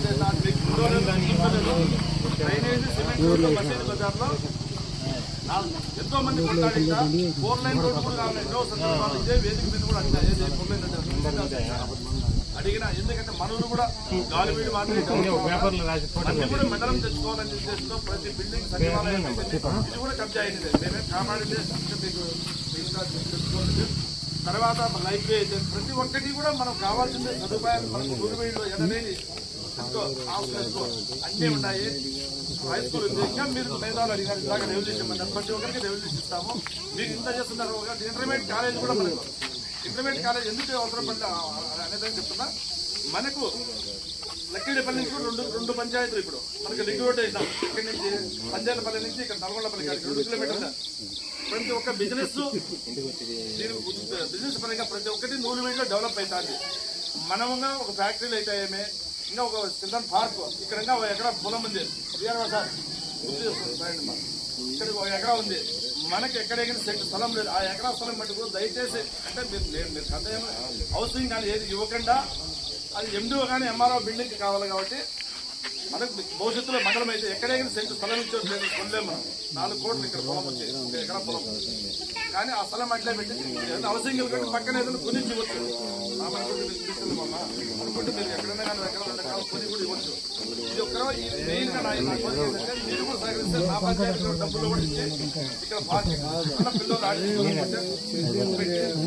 Drainage cement రోడ్లు మసీదు బజార్లో ఎంతో మంది కొట్లాడిగా 4 లైన్ రోడ్డు కూడా కావాలి. ఎన్నో సందర్భాలు ఇదే వేదిక మీద కూడా అడిగినా, ఎందుకంటే మనూరు కూడా గాలివీడి మాదిరి కూడా మెడలం తెచ్చుకోవాలని ఉద్దేశంతో ప్రతి బిల్డింగ్ సచివాలయం ఇది కూడా కబ్జా అయింది. మేమే కాపాడింది మీకు తెలుసుకోలేదు. తర్వాత లైబ్రరీ అయితే ప్రతి ఒక్కటి కూడా మనకు కావాల్సిందే సదుపాయాలు మనకు ఊరివీడిలో ఎనలేని అన్నీ ఉన్నాయి. హై స్కూల్ ఉంది. ఇంకా మీరు మేధావులు అడిగారు, ఇలాగ రెవల్యూషన్ ప్రతి ఒక్కరికి రెవల్యూషన్ ఇస్తాము. మీకు ఇంత చేస్తున్నారు. ఇంటర్మీడియట్ కాలేజ్ కూడా మనకు ఇంటర్మీడియట్ కాలేజ్ ఎందుకు అవసరం పడి అనేదని చెప్తున్నా. మనకు లక్కిడిపల్లి నుంచి రెండు పంచాయతీలు ఇప్పుడు మనకి రిక్రూట్ అయినాం. ఇక్కడి నుంచి పంచాయతీపల్లి నుంచి ఇక్కడ నల్గొండపల్లి 2 కిలోమీటర్ల ప్రతి ఒక్క బిజినెస్ పరంగా ప్రతి ఒక్కటి నూలువీడిలో డెవలప్ అవుతుంది. మనముగా ఒక ఫ్యాక్టరీలు అవుతాయేమే, ఇంకా ఒక చిల్డ్రన్ పార్క్ ఇక్కడ ఎక్కడ పొలం ఉంది సార్ ఇక్కడ 1 ఎకరా ఉంది. మనకి ఎక్కడెక్కడ స్థలం లేదు. ఆ ఎకరా స్థలం మటుకు దయచేసి అంటే మీరు హౌసింగ్ కానీ ఏది ఇవ్వకుండా అది ఎండిఓ కానీ ఎంఆర్ఓ బిల్డింగ్ కావాలి. కాబట్టి మనకు భవిష్యత్తులో మండలం అయితే ఎక్కడైనా సెంటు స్థలం ఇచ్చేది లేదు, కొనలేము. మనం 4 కోట్లు ఇక్కడ పొలం వచ్చి 1 ఎకరా పొలం కానీ ఆ స్థలం అట్లే పెట్టి హౌసింగ్ ఇవ్వకంటే పక్కన ఏదైనా కొనిచ్చి ఇవ్వచ్చు. అనుకుంటే మీరు ఎక్కడైనా కానీ ఎకరాలు కొని కూడా ఇవ్వచ్చు. ఇది ఒక్క మెయిన్ గా మీరు కూడా సహకరిస్తే నా పంచాయతీలో డబ్బులు కూడా ఇచ్చి ఇక్కడ పిల్లలు ఆడి